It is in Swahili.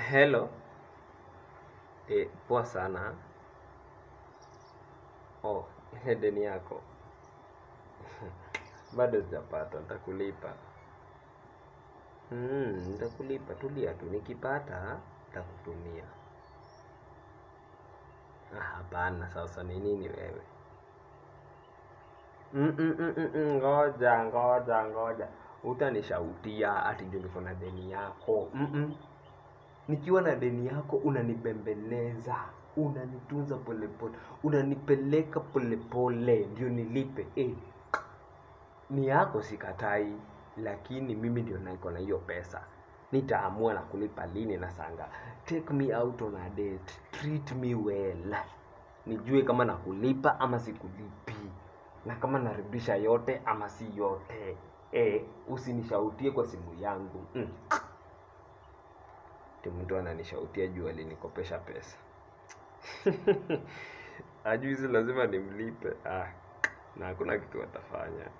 Hello. Poa sana. Oh, ile deni yako. Bado sijapata, nitakulipa. Nitakulipa, tulia tu, nikipata nitakutumia. Hapana, sasa ni nini wewe? Ngoja. Utanishautia ati ndio niko na deni yako. Nikiwa na deni yako unanibembeleza, unanitunza polepole, unanipeleka polepole ndio nilipe. Ni yako sikatai, lakini mimi ndio niko na hiyo pesa. Nitaamua na kulipa lini na saa ngapi. Take me out on a date, treat me well. Nijue kama nakulipa ama sikulipi, na kama narudisha yote ama si yote. Usinishautie kwa simu yangu. Mtu ananishautia juu alinikopesha pesa. Ajui si lazima nimlipe. Na hakuna kitu atafanya.